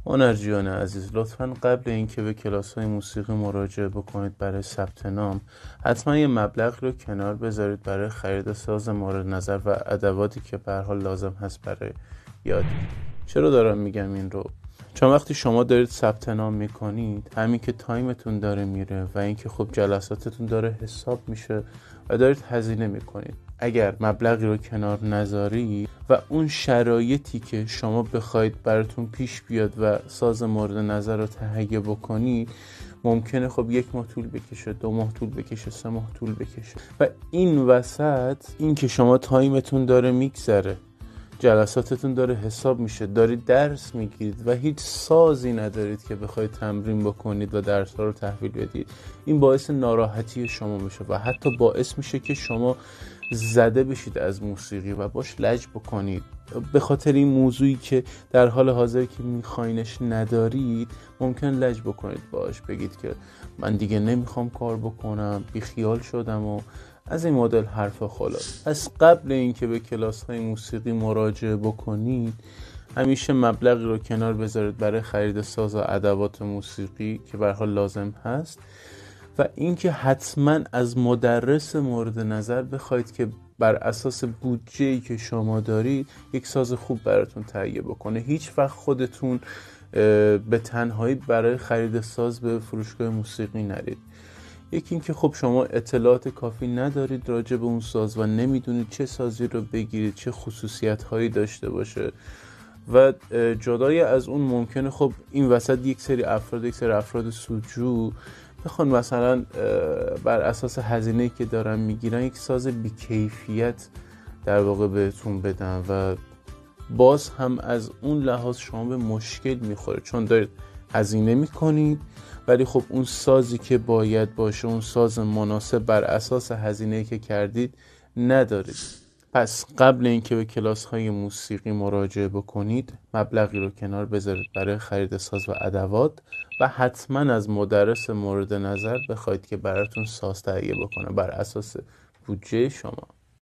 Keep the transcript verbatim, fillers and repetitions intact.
هنرجویان عزیز، لطفاً قبل اینکه به کلاس‌های موسیقی مراجعه بکنید برای ثبت نام، حتما یه مبلغ رو کنار بذارید برای خرید ساز مورد نظر و ادواتی که به هر حال لازم هست برای یادگیری. چرا دارم میگم این رو؟ چون وقتی شما دارید ثبت نام میکنید، همین که تایمتون داره میره و اینکه خب جلساتتون داره حساب میشه و دارید هزینه میکنید. اگر مبلغی رو کنار نذاری و اون شرایطی که شما بخواید براتون پیش بیاد و ساز مورد نظر رو تهیه بکنید، ممکنه خب یک ماه طول بکشه، دو ماه طول بکشه، سه ماه طول بکشه و این وسط این که شما تایمتون داره میگذره، جلساتتون داره حساب میشه، دارید درس میگیرید و هیچ سازی ندارید که بخواید تمرین بکنید و درس ها رو تحویل بدید، این باعث ناراحتی شما میشه و حتی باعث میشه که شما زده بشید از موسیقی و باش لج بکنید. به خاطر این موضوعی که در حال حاضر که میخواینش ندارید، ممکن لج بکنید باش، بگید که من دیگه نمیخوام کار بکنم، بیخیال شدم و از این مدل حرفا. خلاص از قبل اینکه به کلاس های موسیقی مراجعه بکنید، همیشه مبلغی رو کنار بذارید برای خرید ساز و ادوات موسیقی که به هر حال لازم هست و اینکه حتما از مدرس مورد نظر بخواید که بر اساس بودجه‌ای که شما دارید یک ساز خوب براتون تهیه بکنه. هیچ وقت خودتون به تنهایی برای خرید ساز به فروشگاه موسیقی نرید. یکی اینکه خب شما اطلاعات کافی ندارید راجع به اون ساز و نمیدونید چه سازی رو بگیرید، چه خصوصیت هایی داشته باشه و جدای از اون ممکنه خب این وسط یک سری افراد یک سری افراد سودجو بخوان مثلا بر اساس هزینه‌ای که دارن میگیرن یک ساز بی‌کیفیت در واقع بهتون بدن و باز هم از اون لحاظ شما به مشکل میخوره، چون دارید هزینه میکنید ولی خب اون سازی که باید باشه، اون ساز مناسب بر اساس هزینه‌ای که کردید ندارید. پس قبل اینکه به کلاس های موسیقی مراجعه بکنید، مبلغی رو کنار بذارید برای خرید ساز و ادوات و حتما از مدرس مورد نظر بخواید که براتون ساز تهیه بکنه بر اساس بودجه شما.